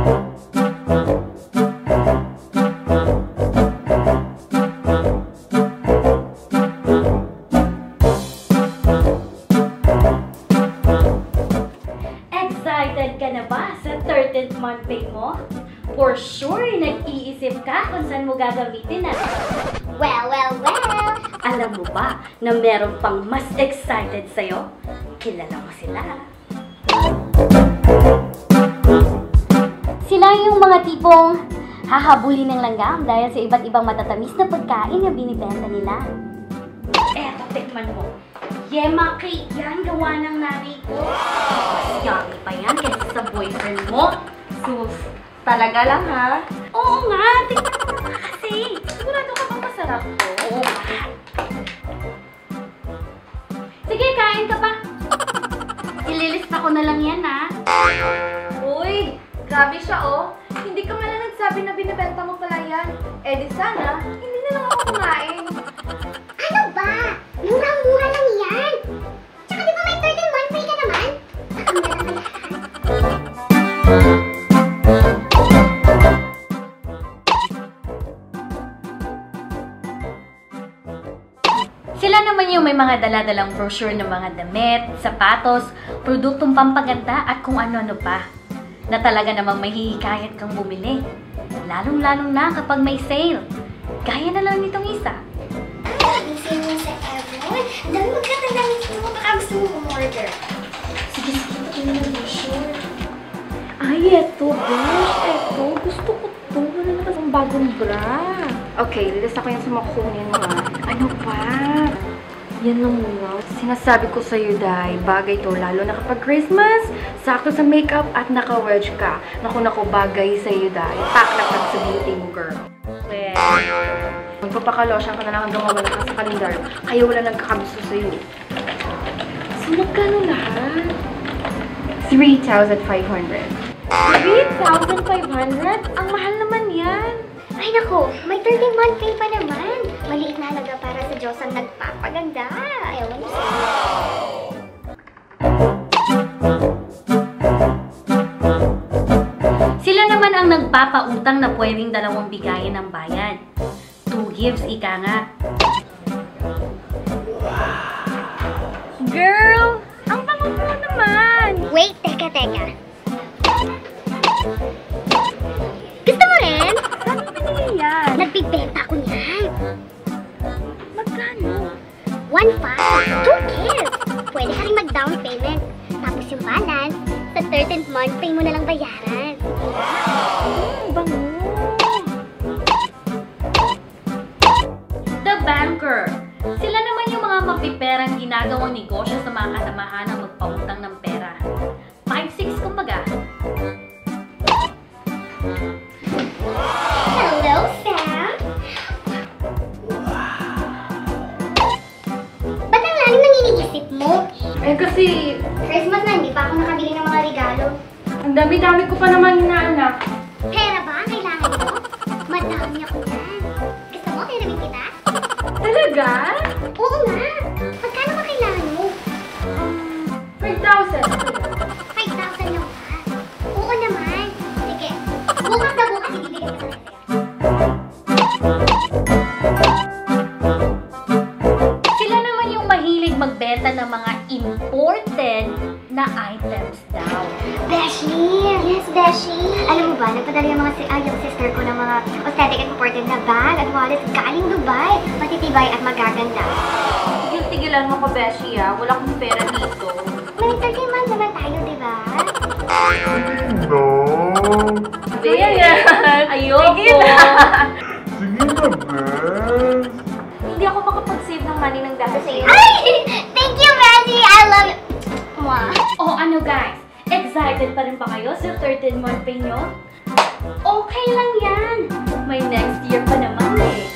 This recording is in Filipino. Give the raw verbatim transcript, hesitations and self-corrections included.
Excited ka na ba sa thirteenth month pay mo? For sure, nag-iisip ka kung saan mo gagamitin na. Well, well, well! Alam mo ba na meron pang mas excited sa'yo? Kilala mo sila. Sila yung mga tipong hahabulin ng langgam dahil sa iba't ibang matatamis na pagkain na binibenta nila. Eto, tikman mo. Yema cake yan, gawa ng nanay ko. Mas yummy pa yan kaysa sa boyfriend mo. Sus, talaga lang ha? Oo nga, tikman mo nga kasi. Sigurado ka bang masarap to? Oo nga. Sige, kain ka pa. Ililista ko na lang yan ha. Uy, grabe siya oh. Hindi ka nga lang nagsabi na binibenta mo pala yan. Eh di sana, hindi na lang ako kumain. Ano ba? Murang-mura lang yan! Tsaka di ba may thirteen month pay ka naman? Baka mura lang lahat. Sila naman yung may mga dala-dalang brochure ng mga damit, sapatos, produktong pampaganda at kung ano-ano pa. Na talaga namang may hihikayat kang bumili. Lalong-lalong na kapag may sale. Gaya na lang nitong isa. May sale niya sa Everon. Ang dami magkatanda nito. Baka gusto mo umorder. Sige, sige. Tingnan mo yung brochure. Ay, eto, besh. Eto, gusto ko to. Wala na kasang bagong bra. Okay, lilis ako yung sumakunin mo ah. Ano pa? Yan lang muna. Sinasabi ko sa'yo, Day, bagay to, lalo na kapag Christmas, sakto sa makeup at naka-wedge ka. Naku, naku, bagay sa'yo, Day. Pack na pack sa beauty mo, girl. Well, magpapakalosyan ka na lang hanggang mawala ka sa kalendar. Kaya wala nagkakagusto sa'yo. So, magkano lahat? three thousand five hundred. three thousand five hundred? Ang mahal naman yan. Ay nako, may thirteen month pay pa naman. Maliit na halaga para sa Diyos ang nagpapaganda. Ewan mo sa'yo. sila naman ang nagpapautang na pwedeng dalawang bigayan ng bayad. Two gives, ika nga. Girl, ang bango mo naman. Wait, teka, teka. Gusto mo rin? Saan mo binili yan? Nagbibenta ako niyan. Magkano? One five, two gifts. Pwede ka rin mag-down payment. Tapos yung balance, sa thirteenth month pay mo na lang bayaran. Hmm, bango. The Banker. Sila naman yung mga mapiperang ginagawang negosyo sa mga kasamahan ng magpautang ng pera. five six kumbaga. Hello, Sam! Ba't ang lalim ng iniisip mo? Eh kasi, Christmas na, hindi pa ako nakabili ng mga regalo. ang dami-dami ko pa naman hinaanak. Pera ba ang kailangan mo? Madami ako yan. Gusto mo, hiramin kita? Talaga? Oo nga! Magkano ba kailangan mo? five thousand. five thousand lang ba? Oo naman. Sige, bukas na bukas ibibigay ko na. Sila naman yung mahilig magbenta ng mga imported na items daw. Beshi! Yes, Beshi! Alam mo ba, nagpadala yung mga si ah, yung sister ko ng mga aesthetic and imported na bag at wallet galing Dubai. Matitibay at magaganda. Tigil-tigilan mo ko, Beshi, ah. Wala akong pera dito. May thirteen months naman tayo, di ba? No. Kuya yan. Ayoko. Sige na. Sige na, Bes. Hindi ako makapag-save ng money ng dahil sa'yo. Ay! Thank you, Beshi! I love you! Mwah! O ano guys, excited pa rin ba kayo sa thirteen month pay nyo? Okay lang yan. May next year pa naman eh.